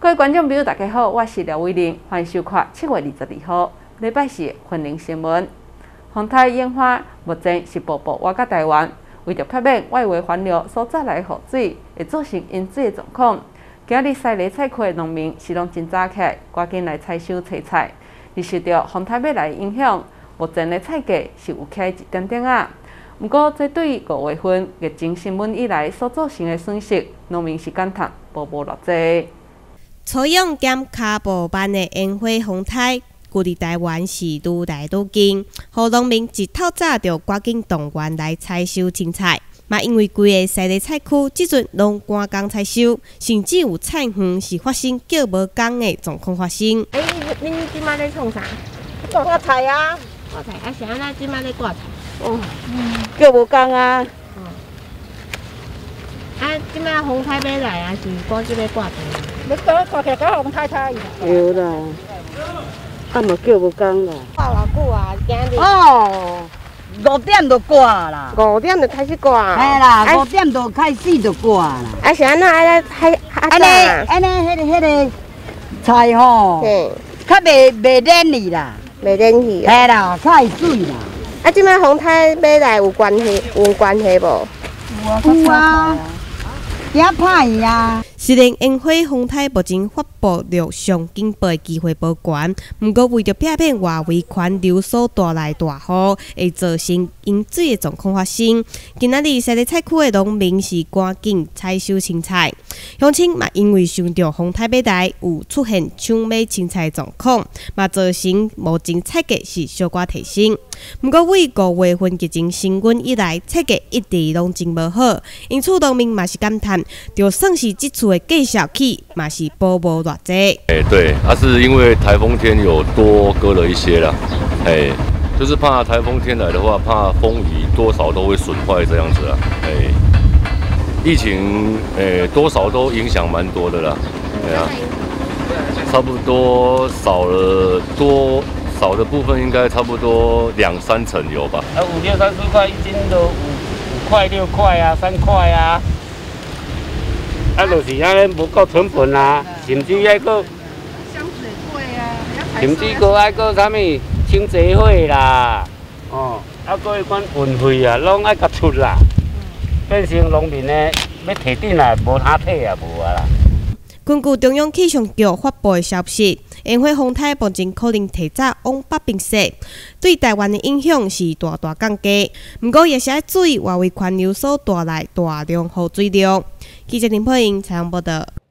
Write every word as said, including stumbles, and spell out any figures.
各位观众朋友，大家好，我是廖伟玲，欢迎收看七月二十二号礼拜四的婚礼新闻。风台烟花目前是步步挖到台湾，为着避免外围环流所带来的雨水会造成淹水的状况，今日西里菜区的农民是拢真早起来，赶紧来采收菜菜。而受到风台要来的影响，目前的菜价是有起来一点点啊。不过，这对于五月份疫情升温以来所造成的损失，农民是感叹无无偌济。 采用兼卡布班的烟花风台，距离台湾是愈来愈近，互农民一透早就赶紧动员来采收青菜。嘛，因为规个西里菜区即阵拢赶工采收，甚至有菜园是发生叫无工的状况发生。 哎、欸，恁即摆咧创啥？ 挂菜啊！ 挂菜，啊是安怎即摆咧挂菜？ 哦，嗯、叫无工啊！ 哦。啊，即摆风台要来啊，是赶紧要挂菜。 要挂挂起来，甲风太太。有啦，啊嘛叫无工啦。 挂偌久啊？今日。 哦。五点就挂啦， 五点就开始挂。 嘿啦，五点就开始就挂啦。 啊是安怎安尼还安尼安尼，迄个迄个菜吼，较袂袂冷去啦， 袂冷去。 嘿啦，较会水啦。 啊，即摆风台买来有关系有关系无？ 有啊，也歹去啊。 虽然烟花风台目前发布了上警报的机会无悬，不过为着避免外围环流所带来大雨，会造成淹水的状况发生。今仔日西里菜区的农民是赶紧采收青菜，乡亲嘛因为想到风台要来，有出现抢买青菜的状况，嘛造成目前菜价是小可提升。不过为五月份疫情升温以来，菜价一直拢真无好，因此农民嘛是感叹，就算是即次的计小起嘛是保无偌济。 哎、欸，对，它、啊、是因为台风天有多割了一些啦，哎、欸，就是怕台风天来的话，怕风雨多少都会损坏这样子啦，哎、欸，疫情哎、欸、多少都影响蛮多的啦，对啊，差不多少了多少的部分应该差不多两三成有吧。 啊，五六三四块一斤都五五块六块啊，三块啊。啊，就是安尼无够成本啊，甚至还个，甚至个还个啥物清洁费啦，哦，啊，个迄款运费啊，拢爱甲出啦，变成农民呢要摕顶来，无他摕啊，无啊啦。 根据中央气象局发布的消息，烟花风台目前可能提早往北边驶，对台湾的影响是大大降低。不过也是要注意外围环流所带来大量雨水量。记者林佩莹采访报道。